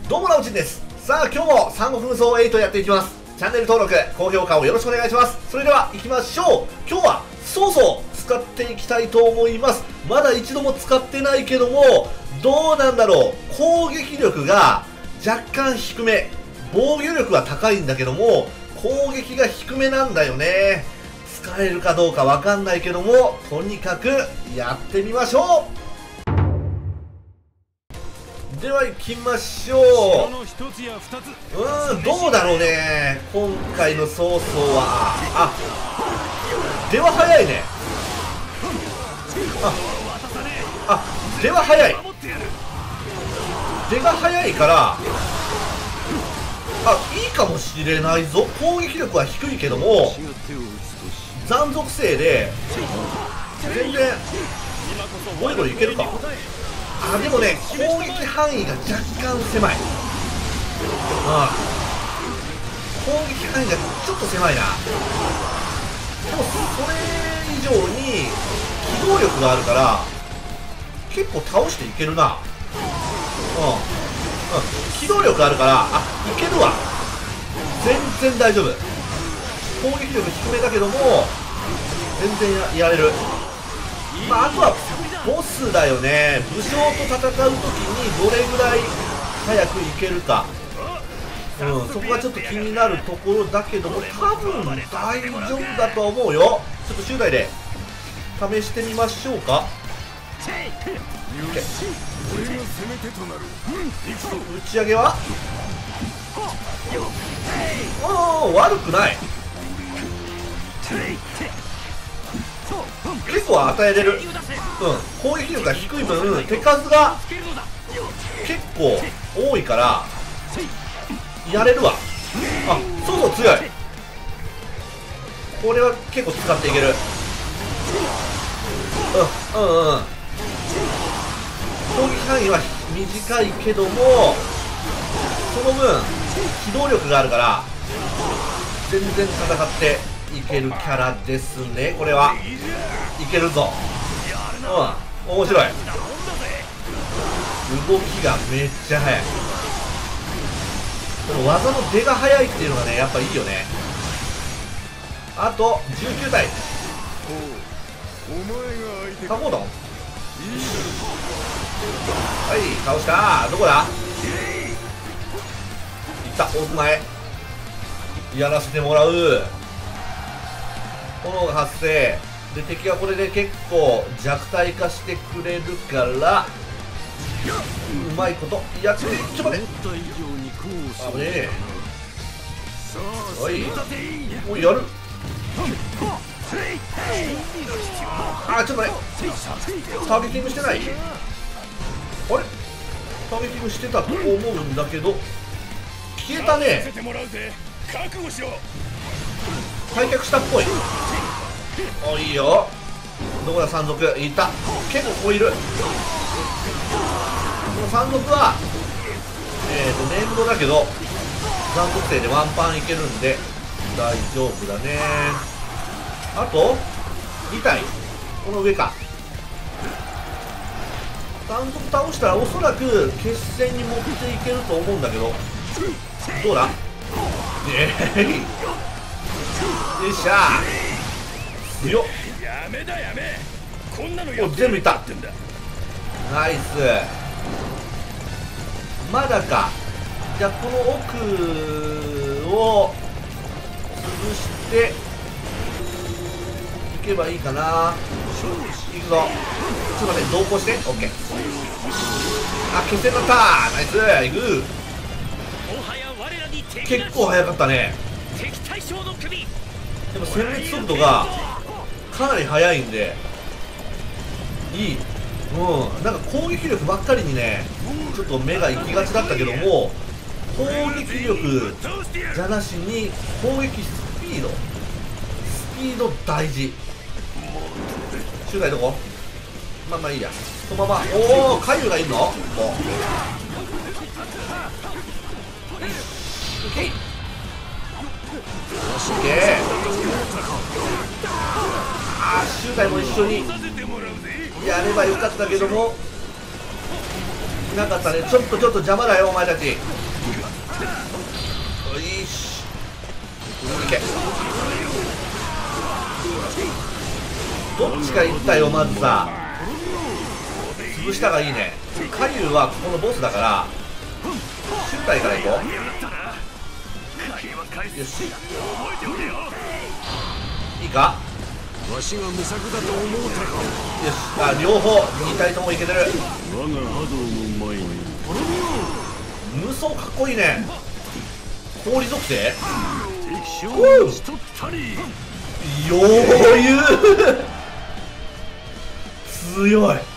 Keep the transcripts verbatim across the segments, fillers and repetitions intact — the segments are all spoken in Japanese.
どうもラウチンです。さあ今日も三国無双エイトやっていきます。チャンネル登録高評価をよろしくお願いします。それでは行きましょう。今日は曹操使っていきたいと思います。まだ一度も使ってないけども、どうなんだろう。攻撃力が若干低め、防御力は高いんだけども攻撃が低めなんだよね。使えるかどうかわかんないけども、とにかくやってみましょう。では行きましょう。うーん、どうだろうね、今回の曹操は。あ、出は早いね。あ、あ、出は早い。出が早いからあ、いいかもしれないぞ。攻撃力は低いけども残属性で全然ゴリゴリいけるか。あ、でもね、攻撃範囲が若干狭い。ああ、攻撃範囲がちょっと狭いな。でもそれ以上に機動力があるから結構倒していけるな。うん、うん、機動力あるから、あ、いけるわ。全然大丈夫。攻撃力低めだけども全然 や, やれる。まあ、あとはボスだよね。武将と戦うときにどれぐらい早くいけるか、うん、そこがちょっと気になるところだけども、多分大丈夫だとは思うよ。ちょっと集団で試してみましょうか。打ち上げはああ、悪くない。結構与えれる。うん、攻撃力が低い分手数が結構多いからやれるわ。あ、そうそう、強い。これは結構使っていける。うんうんうん。攻撃範囲は短いけどもその分機動力があるから全然戦っていけるキャラですね。これはいけるぞ。うん、面白い。動きがめっちゃ速い。この技の出が速いっていうのがね、やっぱいいよね。あとじゅうきゅう体。サポート、はい、倒した。どこだ。いった。奥前やらせてもらう。炎が発生で敵はこれで結構弱体化してくれるからうまいことやって。ちょっと待って、危ねえ。おいおい、やる。あ、ちょっと待って、ターゲティングしてない。あれ、ターゲティングしてたと思うんだけど消えたね。退却したっぽい。お、いいよ。どこだ山賊。いた。結構ここいる。この山賊はえーとネームドだけど残属性でワンパンいけるんで大丈夫だね。あとに体、この上か。山賊倒したらおそらく決戦に持っていけると思うんだけど、どうだ。えーいよっしゃー、強っ。お、全部いった。ナイス。まだか。じゃあこの奥を潰していけばいいかな。いくぞ。ちょっと待って、同行して。 OK。 あ、決戦だった。ナイス。いく。結構早かったね。でも殲滅速度がかなり速いんでいい。うん、なんか攻撃力ばっかりにねちょっと目が行きがちだったけども、攻撃力じゃなしに攻撃スピードスピード大事。周台どこ。まあまあいいや、そのまま。おお、回遊がいるの。もうオッケーオッケー。あー、周台も一緒にやればよかったけどもなかったね。ちょっとちょっと邪魔だよお前たち。よいし、いけ。どっちか行ったよ。まずさ潰したがいいね。カリュウはここのボスだから周回から行こう。よし、いいか。 わしが無策だと思うたか。 よし、あ、両方に体ともいけてる。 我が波動の前に無双かっこいいね。氷属性敵将をしとったり余裕強い。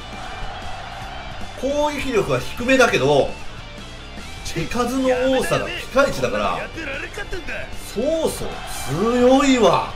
攻撃力は低めだけど手数の多さがピカイチだからそうそう強いわ。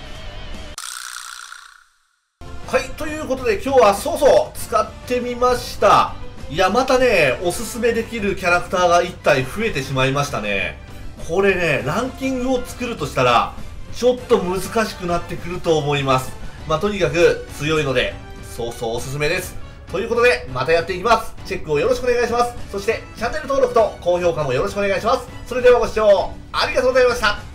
はい、ということで今日はそうそう使ってみました。いや、またね、おすすめできるキャラクターがいったい増えてしまいましたね。これね、ランキングを作るとしたら、ちょっと難しくなってくると思います。まあ、とにかく強いので、そうそうおすすめです。ということで、またやっていきます。チェックをよろしくお願いします。そして、チャンネル登録と高評価もよろしくお願いします。それではご視聴ありがとうございました。